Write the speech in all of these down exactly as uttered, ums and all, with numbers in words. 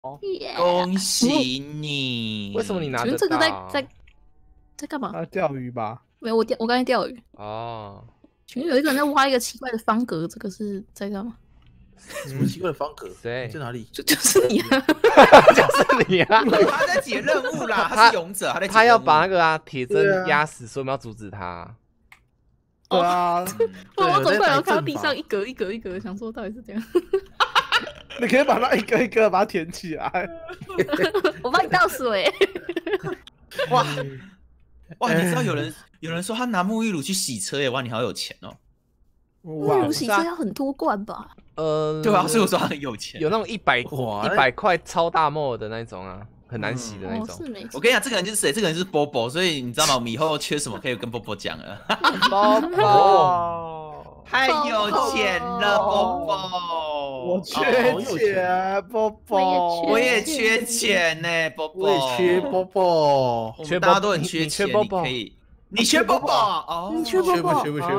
恭喜你！ 为什么你拿得到？ 请问这个在在在干嘛？ 啊，钓鱼吧。 没有，我钓我刚才钓鱼。 哦， 请问有一个人在挖一个奇怪的方格，这个是在干嘛？ 什么奇怪的方格？ 谁在哪里？ 就就是你啊！ 就是你啊！ 他在解任务啦，他是勇者，他在解他要任务把那个啊铁对啊针压死，所以我们要阻止他。 对啊， 我我走过来，我看到在打阵法地上一格一格一格，想说到底是怎样？ 你可以把它一个一个把它填起来。 我帮你倒水。 哇哇！你知道有人有人说他拿沐浴乳去洗车耶？哇，你好有钱哦！ 沐浴乳洗车要很多罐吧？ 呃， 对啊，所以我说他很有钱。 有那种一百哇一百块超大沫的那种啊，很难洗的那哦， 种。 是没错。 我跟你讲，这个人就是谁？这个人就是波波，所以你知道吗？我们以后缺什么可以跟波波讲了。 包包， 太有钱了，波波。 我缺钱，波波。 我也缺钱呢，波波。 我也缺波波。 我们大家都很缺钱，你可以。你缺波波哦， 你缺波波， 缺不缺不缺？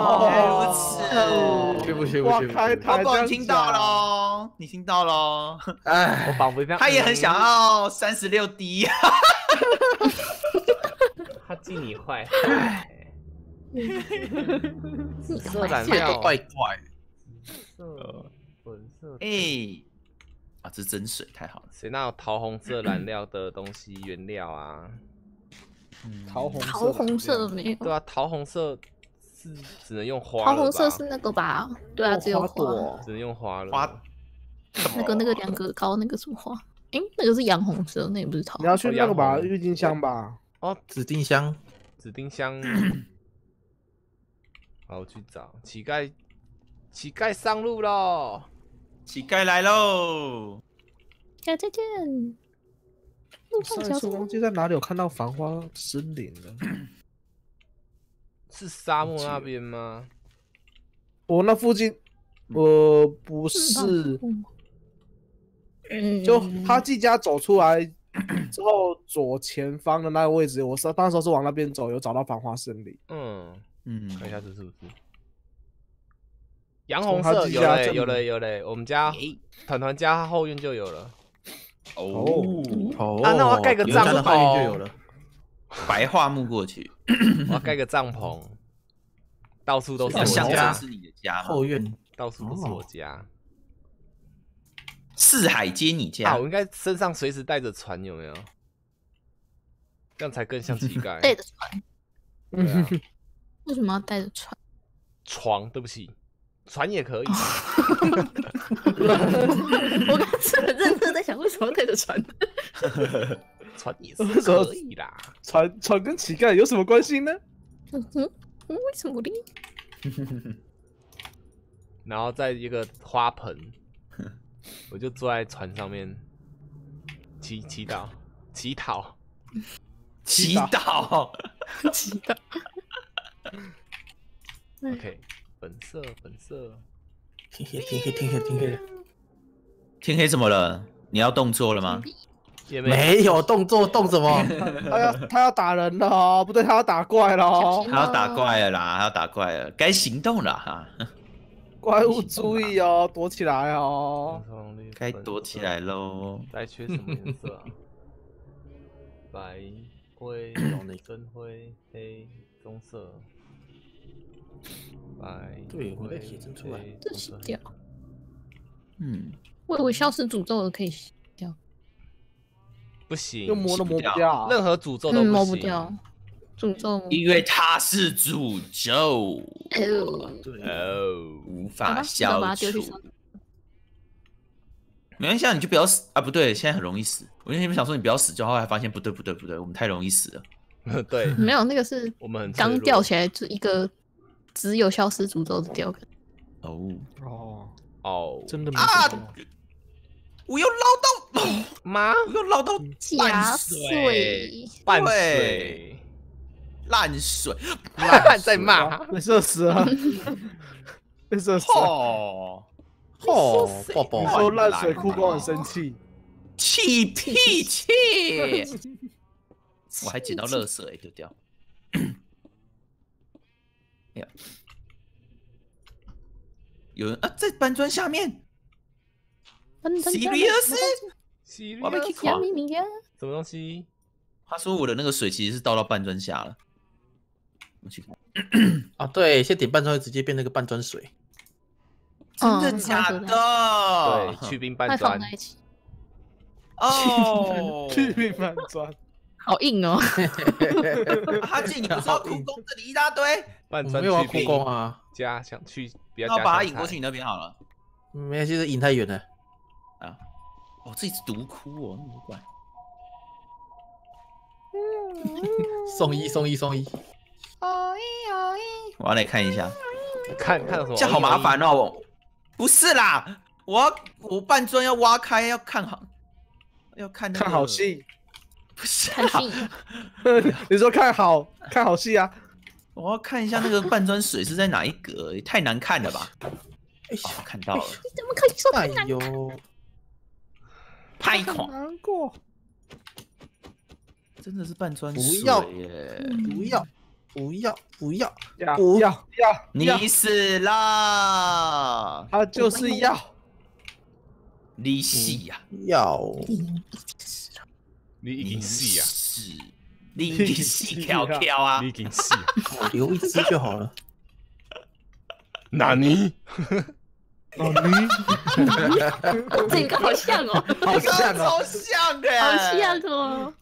哦， 缺不缺不缺？开台， 波波，你听到喽？你听到喽？ 哎， 我仿佛这样。 他也很想要三十六 D。 他记你坏。 紫色染料， 怪怪。 色粉色。 哎，啊，这真水太好了。 谁那有桃红色染料的东西原料啊？ 桃红桃红色没有。 对啊，桃红色是只能用花。 桃红色是那个吧？对啊，只有花， 只能用花了。 花。 那个那个两个高那个什么花？哎，那个是洋红色，那也不是桃。 你要去那个吧，郁金香吧？ 哦， 紫丁香， 紫丁香。好，我去找乞丐。乞丐上路喽！ 乞丐来喽！ 再见。 上次忘记在哪里有看到繁花森林了。 是沙漠那边吗？ 我那附近，呃，不是。就他季家走出来之后，左前方的那个位置，我是当时是往那边走，有找到繁花森林。 嗯嗯， 看一下这是不是？洋红色有嘞有嘞有嘞，我们家团团家后院就有了。 哦哦，啊，那我要盖个帐篷就有了。白桦木过去， 我要盖个帐篷，到处都是我象家， 征是你的家， 后院到处都是我家。 四海皆你家。 啊，我应该身上随时带着船，有没有？这样才更像乞丐。 带着船。 对啊。 为什么要带着船？ 床，对不起。船也可以， 我刚是很认真在想，为什么要带着船？ 船也是可以啦。 船船跟乞丐有什么关系呢？ 嗯嗯，为什么呢？ 然后在一个花盆，我就坐在船上面祈祈祷、乞讨、 祈祷、 祈祷。 OK。粉色，粉色。 天黑，天黑，天黑，天黑。 天黑怎么了？你要动作了吗？ 也没有动作，动什么？ 他要他要打人了，不对，他要打怪了。 他要打怪了啦，他要打怪了，该行动了哈。 怪物注意哦，躲起来哦。 该躲起来喽。 还缺什么颜色啊？白、灰、深灰、黑、棕色。白对，我在铁针出来， 这洗掉。 嗯， 我以为消失诅咒的可以洗掉， 不行， 又磨都磨不掉， 任何诅咒都磨不掉。诅咒， 因为它是诅咒， 哦， 无法消除。没关系，你就不要死啊！不对，现在很容易死。我原本想说你不要死，就后来发现不对，不对，不对，我们太容易死了。 对， 没有那个是我们刚吊起来就一个。只有消失诅咒的雕刻。 哦哦哦， 真的没啊！我又捞到妈， 我又捞到半水， 半水， 烂水， 烂在骂， 被射死了，被射死了。 哦哦，宝宝， 说烂水库工很生气， 气屁气！我还捡到垃圾哎，丢掉。有人啊，在搬砖下面 ，Serious？ 我要被 kick 垮。 咪咪呀， 什么东西？ 他说我的那个水其实是倒到半砖下了。我去看， 啊，对，先点半砖会直接变那个半砖水。 真的嗯假好的的？ 对，去冰半快放砖在。一起， 哦， 去命半砖， 好硬哦。 哈进，你不是要哭工这里一大堆？ 半砖我没有要故去冰宫啊， 加想去，不要那我加香菜把他引过去你那边好了。 没关系，这引太远了。 啊，哦，这一直独哭哦，那么怪。 送医送医送医， 我要来看一下， 看看有什么？ 这样好麻烦哦。我不是啦，我要我半砖要挖开，要看好，要看那个看好。戏。 不是看啦， 戏， 你说看好看好戏啊？ 我要看一下那个半砖水是在哪一格，也太难看了吧？ 哎哦，看到了， 你怎么可以说哎太难？ 呦， 拍垮， 难过。 真的是半砖不水要耶！ 不要不要不要， 要不要要， 你死啦！ 他就是要。 你死呀！ 要你已经死呀， 是，你已经死翘翘啊！ 你已经死。 我留一只就好了。 哪尼？ 哦，你这个好像哦， 好像哦， 超像的， 好像哦。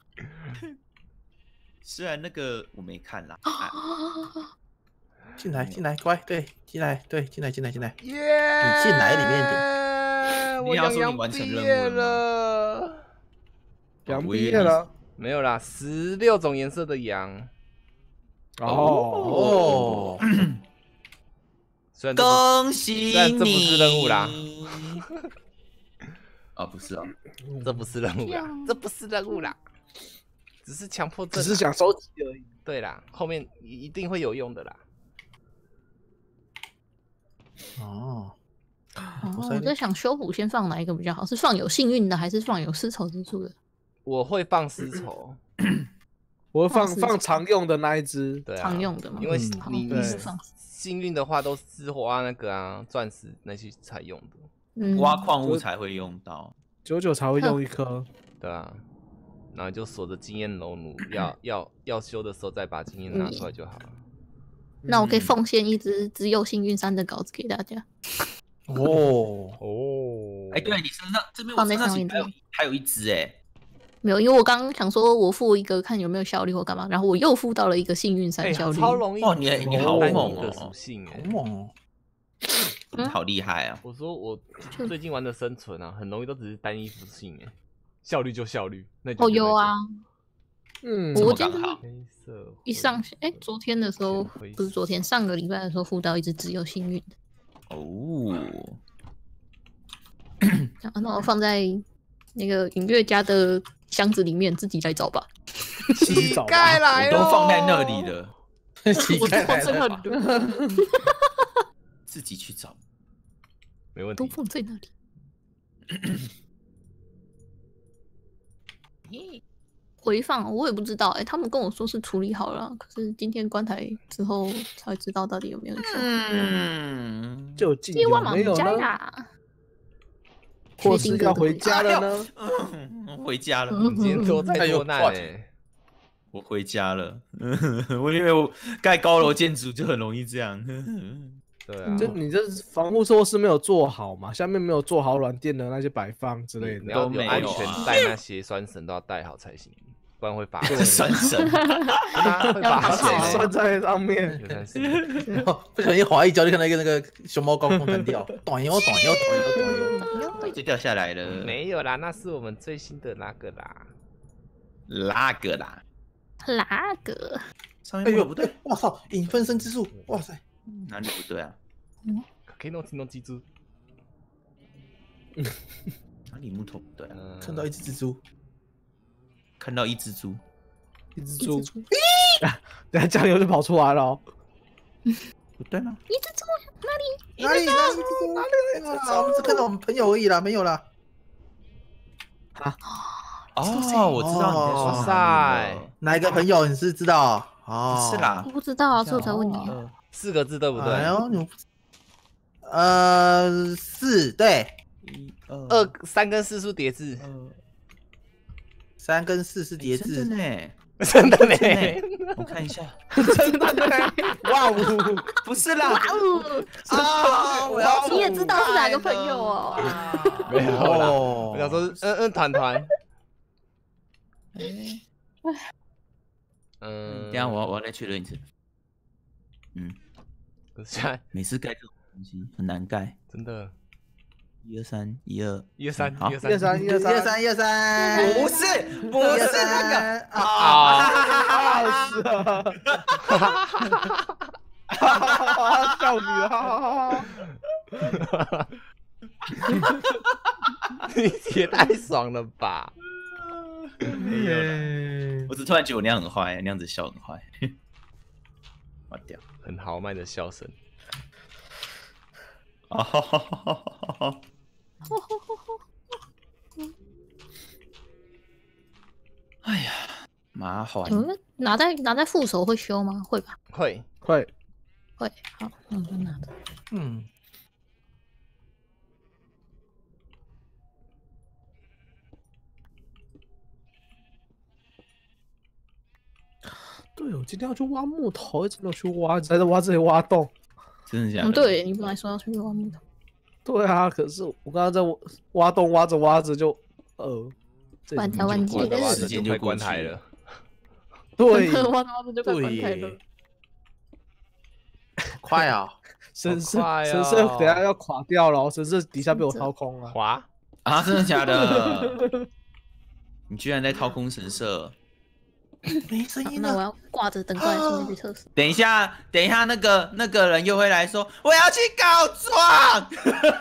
虽然那个我没看啦， 进来进来，乖，对，进来对，进来进来进来。 耶！ 你进来里面点。我你要说你杨洋完成任务毕业了了。 羊我以为你毕业了。 没有啦，十六种颜色的羊。 哦， 哦， 虽然这不恭喜虽然这不是任务啦你。哦，不是哦， 这不是任务啦，这不是任务啦，只是强迫症啦。 只是想收集而已。 对啦，后面一定会有用的啦。 哦， 哦我在想修补先放哪一个比较好？是放有幸运的，还是放有丝绸之处的？ 我会放丝绸， 我会放放放常用的那一只。 对啊， 常用的嘛。 因为嗯你对是放。 幸运的话都是花那个啊，钻石那些才用的， 嗯， 挖矿物才会用到。 久久才会用一颗。 对啊。然后就锁着经验楼奴，要要要修的时候再把经验拿出来就好了。 那我可以奉献一只只有幸运三的稿子给大家。 哦， 哦， 哎，对你身上这边我放在身上上面其实还有还有一只哎， 没有，因为我刚刚想说我付一个看有没有效率或干嘛，然后我又付到了一个幸运哎三效率。 超容易哦你你好单猛哦一的属性好哎。 猛哦！ 你好厉害啊！ 我说我最近玩的生存啊，很容易都只是单一属性哎，效率就效率，那就哦，有啊， 嗯， 这么我今天刚好， 黑色一上线，哎，昨天的时候灰不是昨天，上个礼拜的时候付到一只只有幸运的， 哦， 然后那我放在那个音乐家的箱子里面，自己来找吧。 乞乞丐来了， 我都放在那里了， 我乞丐来真的了， 很多， 自己去找。 都没问题。 放在那里。回放我也不知道，哎，他们跟我说是处理好了，可是今天关台之后才知道到底有没有修。 嗯， 究竟今有晚忙家没有呢？ 呀， 或是要回家了呢？ 嗯回家了， 嗯你今天多灾多难哎哎， 我回家了。我以为我盖高楼建筑就很容易这样。 对啊， 就你这防护措施没有做好嘛，下面没有做好软垫的那些摆放之类的。 你要都没有啊有安全带，那些酸绳都要带好才行，不然会发现。 酸神， 它会发要现欸拴在上面。 有三四不小心滑一跤就看到一个那个熊猫高空弹跳，短腰短腰短腰短腰。 就掉下来了。 没有啦，那是我们最新的那个啦。 那个啦， 哪个？ 上面哎呦不对， 我操，影分身之术，哇塞！ 哪里不对啊？ 可以弄听弄记住。 哪里木头不对啊？ 嗯， 看到一只蜘蛛， 看到一只猪， 一只猪一只，猪， 等下酱油就跑出来了哦。 不对吗？ 一只猪哪里？ 哪里哪里哪里啊？我们只看到我们朋友而已啦，没有啦。 哦，我知道你在说哇哪塞里了。 哪一个朋友你是知道？哦， 是啦我，不知道啊，所以我才问你啊。 嗯四个字对不对？ 哎呦，你们不呃，是对， 一二二三跟四数叠字， 三跟四是叠字呢， 真的呢。 我看一下， 真的呢！哇哦， 不是啦， 哇哦， 啊，我要你也知道是哪个朋友哦？ 没有啦， 哦我想说，嗯嗯，团团。嗯， 等下我我要再确认一次。嗯， 现在每次盖这种东西很难盖。 真的， 一二三，一二一二三， 好一二一二三， 三， 一二一二三， 三一二三， 不是不是那个啊！ 啊， 啊，是啊，笑你了， 你也太爽了吧！ 我只突然觉得我那样很坏，那样子笑很坏。我掉。 很豪迈的笑声。 哦，哎呀，麻烦。 你们拿在拿在副手会修吗？会吧， 会， 会， 会。好，那我就拿着。 嗯， 对，我今天要去挖木头，一直没有去挖，一直在挖这里挖洞。 嗯， 真的假的？ 对你本来说要去挖木头， 对啊，可是我刚刚在挖洞，挖着挖着就，呃，这万条万挖界的日着挖着就快时间就过去了关台了。 对， 挖着挖着就快关台对了。 快啊！ 神社好快哦神社等下要垮掉了，神社底下被我掏空了。 滑， 啊，真的假的？你居然在掏空神社？ 没声音了。 那我要挂着等过来顺便去测试。 等一下，等一下，那个那个人又会来说我要去告状。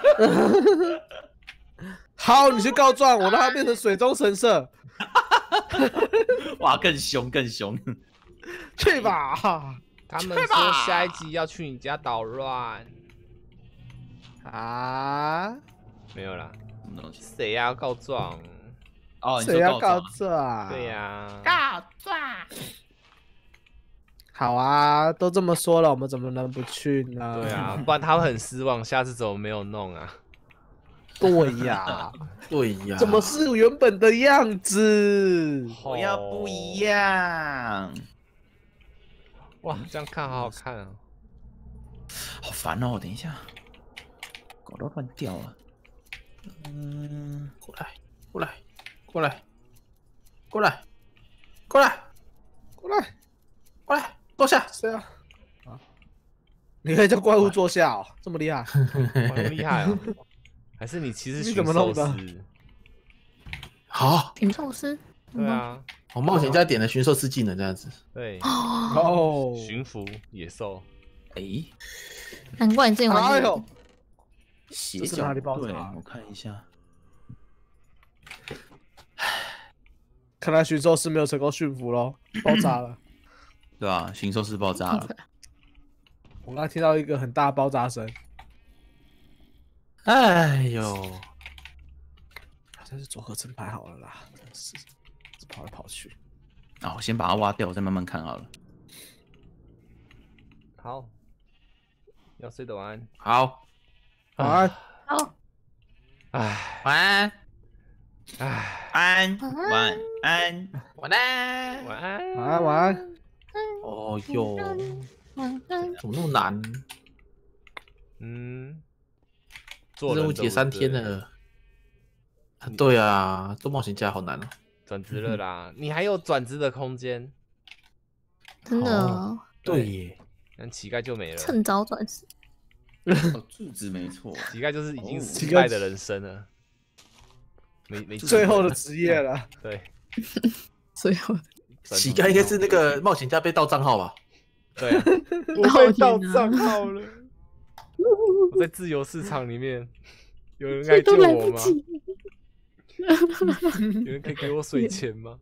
好，你去告状，我让它变成水中神社， 哇，更凶更凶。 去吧！ 他们说下一集要去你家捣乱， 啊， 没有啦，什么东西？ 谁呀、要告状？ 哦，你说谁要告告状？ 状？ 对呀、 告状。 好啊，都这么说了，我们怎么能不去呢？ 对啊，不然他会很失望，下次怎么没有弄啊？ 对呀， 对呀， 怎么是原本的样子？ 我要不一样。 哇，这样看好好看啊！ 好烦哦！等一下，搞到乱掉了。嗯， 过来，过来，过来，过来，过来， 过来， 过来，坐下。 谁啊？啊，你可以叫怪物坐下哦，这么厉害？ 哇，那么厉害哦！还是你其实你驯怎么弄的兽师？ 好， 驯兽师。 对啊， 我冒险家点了驯兽师技能这样子。 对， 哦， 哦， 驯服野兽。 哎， 难怪你之前玩这个哎呦， 斜这是角对哪里爆炸， 我看一下。 看来驯兽师没有成功驯服咯，爆炸了。 对啊，驯兽师爆炸了。 我刚才听到一个很大的爆炸声， 哎呦， 真是组合成牌好了啦，真是跑来跑去。 啊，我先把它挖掉，我再慢慢看好了。 好，要睡得晚安。 好， 好啊， 好， 唉晚安， 唉， 安， 晚晚安。 晚安。 晚安。 晚安，晚安。 哦哟， 晚安。 怎么那么难？ 嗯，做任务人解三天了， 了。啊对啊，做冒险家好难哦。 转职了啦！你还有转职的空间， 真的哦对耶， 但乞丐就没了。 趁早转世。 哦，柱子没错。 乞丐就是已经哦失败的人生了，没没最后的职业了， 对， 最后的转乞丐应该是那个冒险家被盗账号吧？ 对啊， 我被盗账号了。我在自由市场里面，有人来救这都来我吗？ 不及。 有人可以给我水钱吗？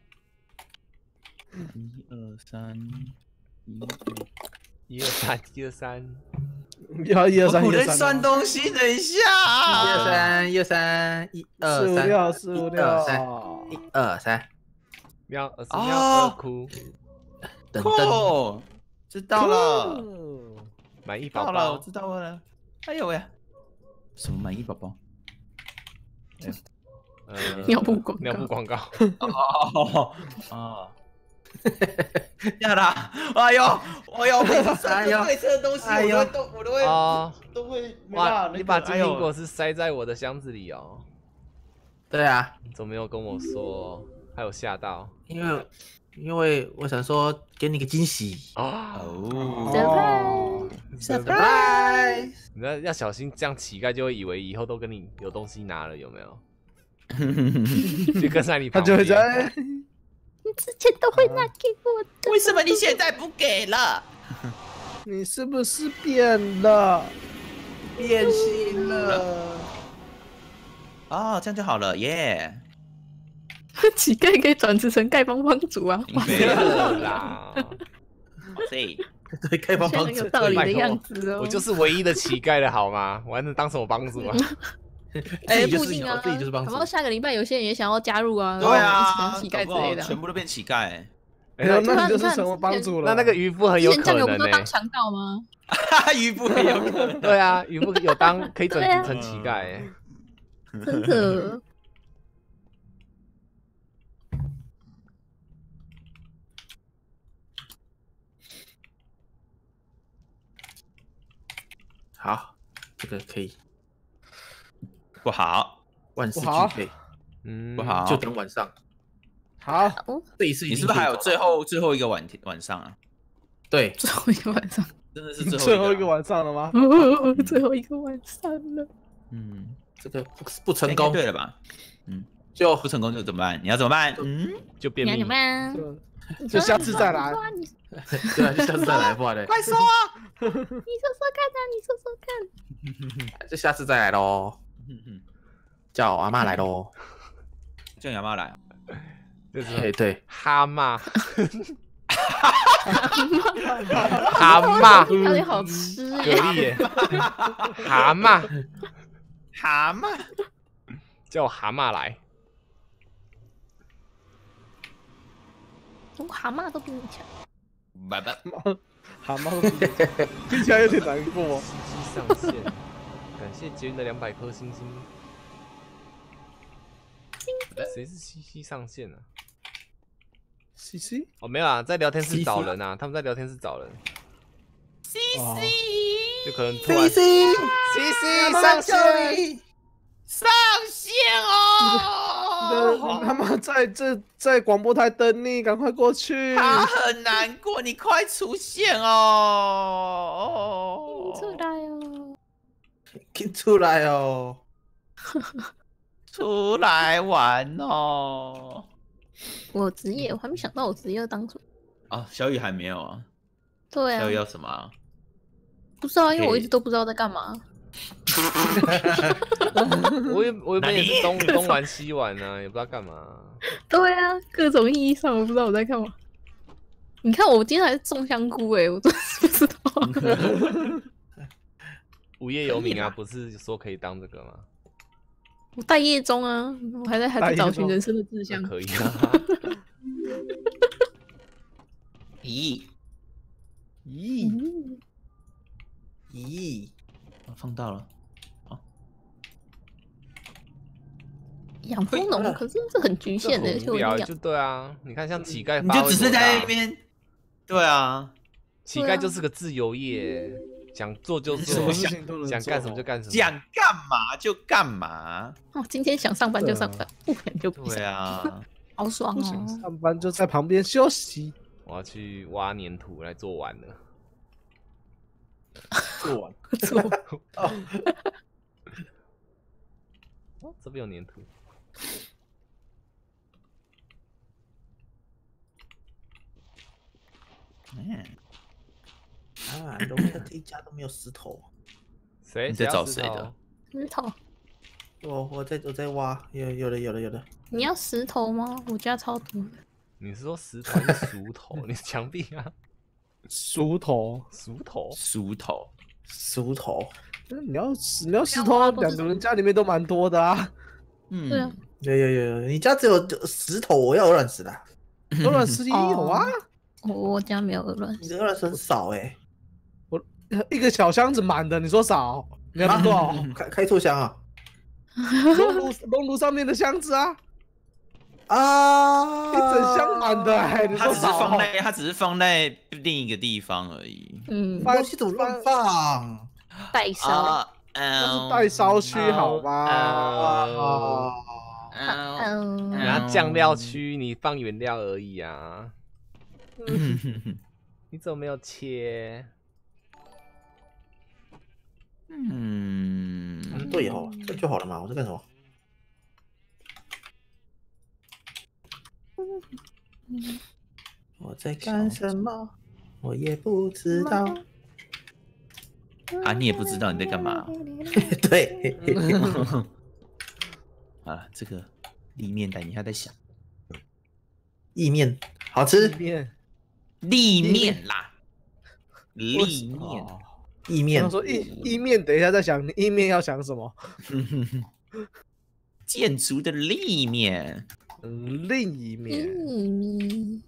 一二三，一一二三，一二三， 要一二三， 我在一二三， 算东西，等一一下。 二三，一二三，一二四五三， 六，四五一二三， 六， 一二三， 喵，儿子哦喵，二哭， 等等， 哦，知道了， 满意宝到了，我宝， 知道了。哎呦喂，什么满意宝宝？哎呦呃尿布广告尿布广告。 哦哦，呀啦！哎呦，哎呦，每次哎呦对车的东西， 哎呦我都会都我都会哦， 都会没办法哇， 那个。 你把金哎呦苹果是塞在我的箱子里哦， 对啊， 你怎么没有跟我说？还有吓到因为因为我想说给你个惊喜。 啊！ 哦， surprise， 你要要小心，这样乞丐就会以为以后都跟你有东西拿了，有没有？就跟在你他旁边。 就会在。 你之前都会拿给我的， 为什么你现在不给了？ 你是不是变了？ 变心了。 哦，这样就好了耶。 乞丐可以转职成丐帮帮主啊，哇没了啦， 对， 对，开帮现在帮很有道理的样子哦。 我就是唯一的乞丐了，好吗？我还能当什么帮主啊？ 哎， 自己就是不一定啊， 自己就是帮搞主不好下个礼拜有些人也想要加入啊， 对然后啊， 一起当乞丐之类的啊。 全部都变乞丐。 没有， 那那你就是成为帮主了。 那那个渔夫很有可之前酱油不能呢、 都当强盗吗？ 渔夫很有可能。 对啊，渔夫有当可以转对啊职成乞丐、欸。 真的。 好，这个可以不好， 万事不好俱备， 嗯， 不好。 就等晚上。 好， 这一次一定你是不是还有可以最后最后一个晚晚上啊？ 对， 最后一个晚上， 真的是最后最后一个晚。 晚上了吗？ 哦，最后一个晚上了。 嗯， 这个不不成应该功对了吧？嗯， 就不成功就怎么办？你要怎么办？嗯， 就便秘你要怎么。办？ 就就下次再来。 你对啊，就下次再来，不然嘞， 快说啊！ 你说说看啊，你说说看。 就下次再来喽，叫阿妈来喽。 叫你妈来。 就是哎，对， 蛤蟆，蛤蟆， 有点好吃蛤耶。 蜊耶，蛤蟆， 蛤蟆。 叫我蛤蟆来。 我蛤蟆都比你强。 拜拜。 蛤蟆听起来有点难过。 西西上线，感谢捷运的两百颗星星。谁是西西上线啊？ 西西， 哦，没有啊，在聊天室西西找人啊，他们在聊天室找人， 西哦西就可能突然西西西西上线， 上线哦！ 他们在这在广播台等你，赶快过去。 他很难过，你快出现哦！ 出来哦！ 请出来哦。 出来玩哦！ 我职业我还没想到我职业要当什么。 啊，小雨还没有啊？ 对啊小雨，要什么啊？ 不知道，因为我一直都不知道在干嘛。 我也我原本也是东东玩西玩啊，也不知道干嘛。 对啊，各种意义上我不知道我在干嘛。你看我今天还是种香菇哎，我真是不知道。 无业游民啊，不是说可以当这个吗？ 我待业中啊，我还在还在找寻人生的志向那。可以啊。 咦咦嗯咦， 我放到了。 养蜂农，可是这很局限的，而且无聊， 我养就对啊。你看像乞丐， 你就只是在那，边，对啊， 乞丐就是个自由业，想做就什么做， 事情都能想干什么就干什么。 想干嘛就干嘛。 哦，今天想上班就上班，不想就不对想， 啊， 好爽不想哦！ 上班就在旁边休息。 我要去挖粘土来做碗了。 做完做哦，这边有粘土。 嗯， 啊，龙的这一家都没有石头。 谁？ 你在谁要石头找谁的？ 石头， 我我在我在挖，有有的有的有的。 你要石头吗？我家超多的。 你是说石头还是熟头？你是墙壁啊？ 熟头， 熟头？ 梳头。 石头， 那你要你要石头，两个人家里面都蛮多的啊。 嗯， 对啊， 有有有有，你家只有石头，我要鹅卵石的， 鹅卵石也有啊， 我我家没有鹅卵石， 你的鹅卵石很少哎。 一个小箱子满的，你说少？你要多少？ 开开错箱啊？ 熔炉熔炉上面的箱子啊， 啊， 一整箱满的、欸，你它只是说少哦放在它只是放在另一个地方而已。 嗯， 东西怎么乱放？ 代烧。 啊， 那嗯是代烧区好吗？ 呃， 嗯嗯， 然后酱料区你放原料而已啊，你怎么没有切？ 嗯， 嗯，对哦，这就好了嘛。我在干什么？我在干什么？我也不知道。 啊，你也不知道你在干嘛。 对， 好了，这个立面等一下再想。 意面好吃， 面立面啦，立面。 哦意面他说意意面，等一下再想意面要想什么？ 建筑的立面。 嗯，另一面嗯，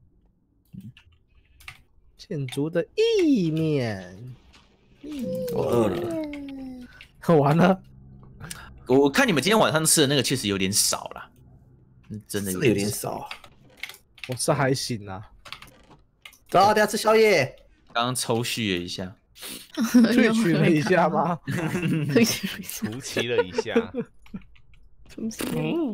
建筑的意面， 我饿了。 完了， 我看你们今天晚上吃的那个确实有点少了，嗯真的真的有点少。 少。 我是还行啊， 走，等下吃宵夜。 刚刚抽蓄了一下， 萃取了一下吗？ 萃取了一下， 突骑了一下， 出息。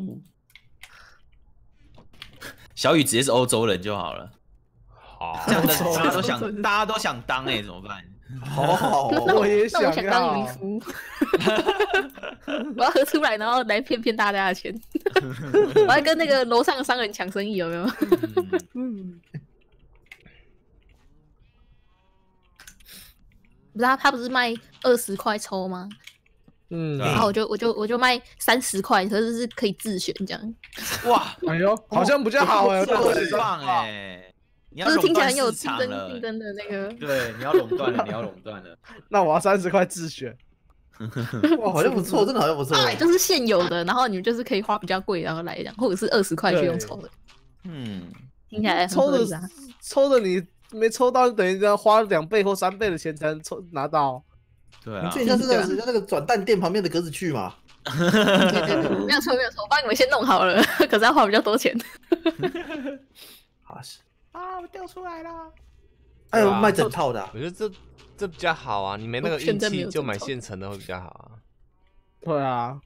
小雨直接是欧洲人就好了， 好这，样子大家都想，大家都想当哎、怎么办？ 好好哦， 我也那我想当渔要。 夫，我要喝出来，然后来骗骗大家的钱。我要跟那个楼上的商人抢生意，有没有？ 嗯， 不是他，他不是卖二十块抽吗？ 嗯， 对啊然后我就我就我就卖三十块，可是是可以自选这样， 哇， 哎呦，好像比较好哎、 这欸， 个很棒哎、你要就是听起来垄断很有市场竞争竞了， 争的那个。 对，你要垄断了，你要垄断了。 那我要三十块自选。 哇，好像不错，真的好像不错。 对，就是现有的，然后你们就是可以花比较贵，然后来这样，或者是二十块去用抽的， 嗯， 听起来很抽的合理啊。 抽的你没抽到，等于要花两倍或三倍的钱才能抽拿到。 对啊你这，像是那个像那个转蛋店旁边的格子去嘛。 对对对，没有错没有错，我帮你们先弄好了，可是要花比较多钱。 啊是， 啊，我掉出来了。 还有对啊卖整套的啊。 我觉得这这比较好啊，你没那个运现在没气就买有这种现成的会比较好啊。 对啊，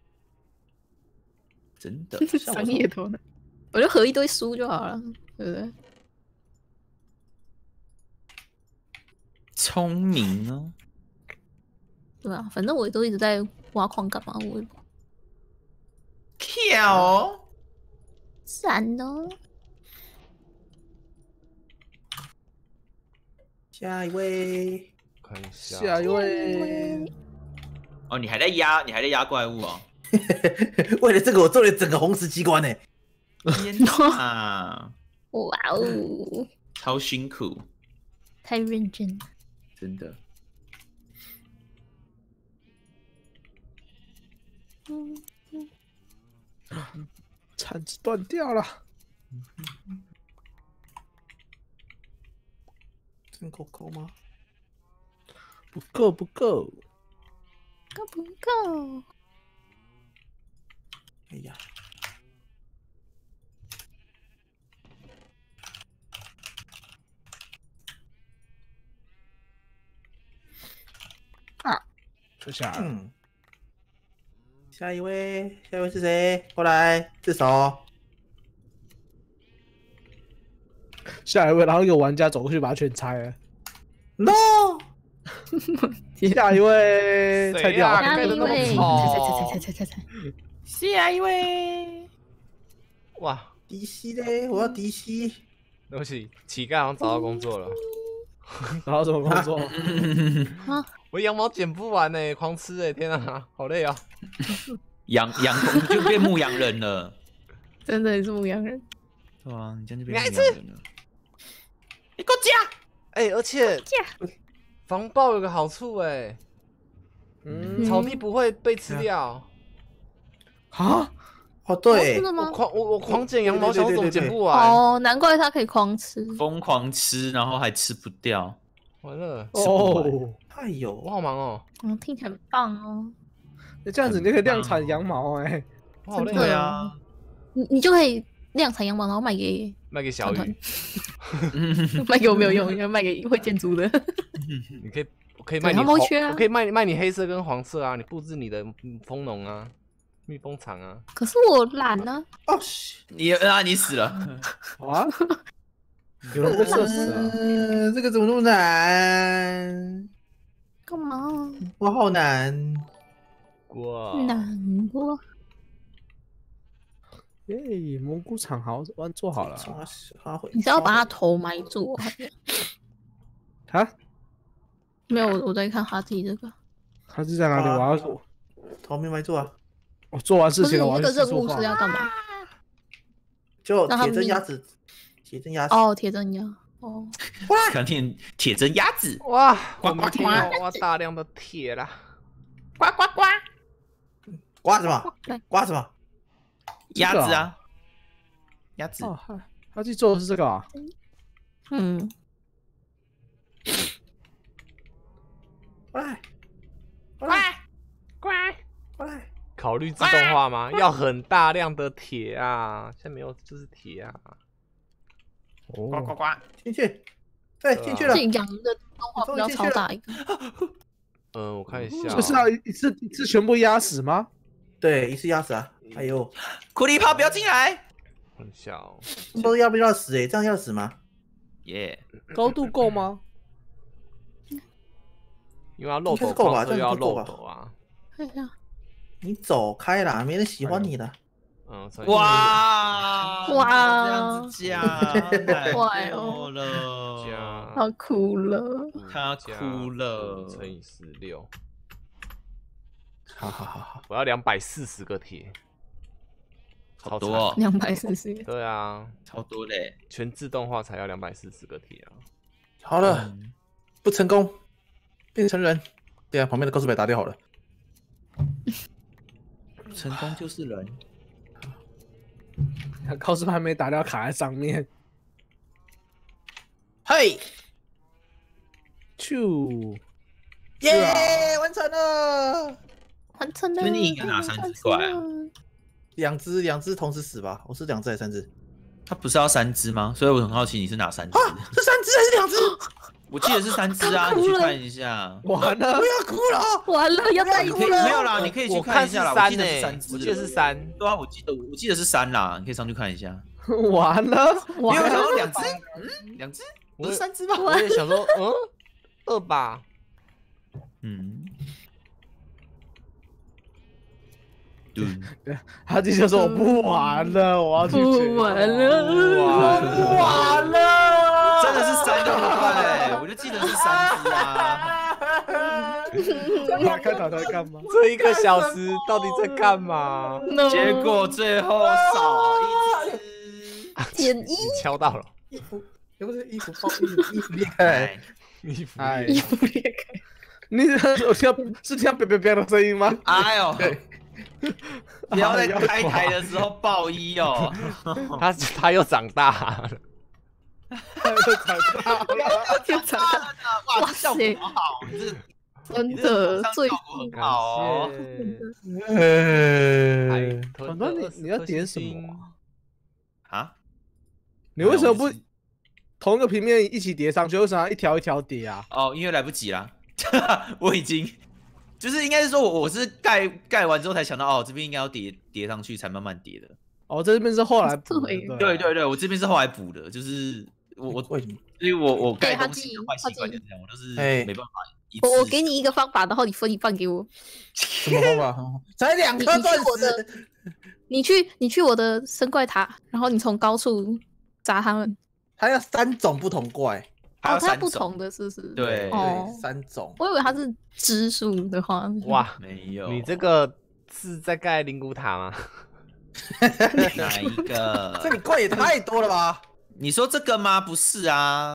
真的， 商业头脑，我就合一堆书就好了，对不对？ 聪明哦。 对啊，反正我都一直在挖矿干嘛？我也不跳哦， 闪哦。 下一位， 看一下， 下一位， 哦，你还在压，你还在压怪物哦。 为了这个我做了整个红石机关呢。 天哪， 哇哦， 超辛苦， 太认真了。 真的。 嗯， 铲子断掉了。 真够够吗？ 不够不够， 够不够？ 哎呀， 就下来了。 嗯，下一位，下一位是谁？过来，自首。 下一位，然后一个玩家走过去把它全拆了。 No， 下一位，拆掉。 谁啊下一盖得那么位， 丑猜猜猜猜猜猜猜， 下一位， 哇， 迪西嘞，我要迪西。 对不起，乞丐好像找到工作了。 然后怎么工作？ 我羊毛剪不完呢，狂吃哎，天啊，好累啊！ 羊羊你就变牧羊人了。 真的是牧羊人。 对啊，你这样就变你爱牧羊人了。你给我夹！ 哎，而且驾防爆有个好处哎， 嗯， 草地不会被吃掉。 啊， 哦，对真，的我吗？ 狂我我狂剪羊毛， 对对想怎么对对对剪不完？ 哦，难怪它可以狂吃。 疯狂吃，然后还吃不掉。 完了， 吃不完哦， 哎呦， 我好忙哦。 嗯，听起来很棒哦。 这样子你就可以量产羊毛哎、欸。 哇好累对啊， 你你就可以量产羊毛，然后卖给卖给小团雨， 团卖给我没有用，要卖给会建筑的。 你可以，我可以卖对你红， 他们会缺啊我可以卖卖你黑色跟黄色啊，你布置你的嗯蜂农啊，蜜蜂场啊。 可是我懒呢、 哦， 你啊，你死了。 啊？有人被射死了。 嗯，这个怎么那么难？ 干嘛？ 我好难。 哇， 难过。 耶，蘑菇场好完做好了冲啊！他会你是要把他头埋住还是？ 啊？ 没有，我我在看哈蒂这个。 他是在哪里？我啊要头没埋住啊， 我做完事不是情了，我要你那个任去说话务是要干嘛？ 就铁让他们命针鸭子，铁针鸭子。 哦，铁针鸭。哦， 看见铁针鸭子， 哇， 呱我明天呱要挖大量的铁啦。 呱呱呱！ 刮什么？刮什么？ 鸭子啊，鸭子。 哦，他他去做的是这个啊？ 嗯， 过来，过呱来， 呱！ 过来。 考虑自动化吗？要很大量的铁啊，现在没有，就是铁啊。 呱呱哦， 呱！ 进去，对，进去了这。羊的动画比较超大一个。 嗯，我看一下、 就是要一次一次全部压死吗？ 对，一次压死啊！哎呦， 苦力炮不要进来！ 很小， 不知道要不要死哎，这样要死吗？ 耶， 高度够吗？ 因为要漏斗应该是够吧矿，所以要这样就够吧漏斗啊。 看一下， 你走开啦，没人喜欢你的。 嗯，所以哇哇这样子讲，太坏多哦了， 加他哭了。 他加哭了五乘以十六， 好好好好， 我要两百四十个铁，超惨。 多哦两百四十。 对啊， 超多嘞。 全自动化才要两百四十个铁啊。 好了，不成功，变成人。对啊，旁边的告诉牌打掉好了。 成功就是人。 考试牌没打掉，卡在上面。 嘿， 啾， 耶，完成了。 完成了。 所以你应该拿三只怪啊两只，两只同时死吧？我是两只还是三只？ 他不是要三只吗？所以我很好奇你是哪三只？ 是三只还是两只？ 我记得是三只啊，你去看一下。 完了不，要哭了。 完了，要再你可以没有啦，你可以去我看一下啦。我三呢、 记得是三只， 我记得是。三。 对啊，我记得我记得是三啦，你可以上去看一下。 完了， 你有想完了。 到两只？嗯，两只？不是三只吗？ 我也想说，嗯，二吧。 嗯。对， 他这就说我不玩了，我要去解不玩了， 完完了， 真的是三对不对？我就记得是三只啊。 打开打开干嘛？ 这一个小时到底在干嘛？ No 结果最后少一只。 减一你敲到了衣服，也不是衣服爆，衣服衣服裂开。 哎， 衣服。 哎， 衣服裂开。 你我听到是听到别别别的声音吗？ 哎呦， 对， 不要在开台的时候爆衣哦。 他他又长大了。 又长大， 哇， 哇这效塞果好，你这个真你这个上的最效果很好哦。 呃， 团团你你要点什么啊？ 啊？ 你为什么不同一个平面一起叠上去？为什么要一条一条叠啊？ 哦，因为来不及啦，我已经就是应该是说我我是盖盖完之后才想到，哦，这边应该要叠叠上去才慢慢叠的。 哦，这边是后来补的。 对对对对，我这边是后来补的，就是我我为什么？ 所以我我盖对他东西的自己坏习惯他自己就这样，我都是哎没办法一次。 我我给你一个方法，然后你分一半给我。 什么方法？才两颗你你钻去我的石。 你去你去我的生怪塔，然后你从高处砸他们。 它要三种不同怪。 哦，它还有三种不同的是不是？ 对哦对，三种。 我以为它是支数的话。 哇， 没有， 你这个是在盖灵骨塔吗？ 哪一个？ 这你怪也太多了吧？ 你说这个吗？不是啊。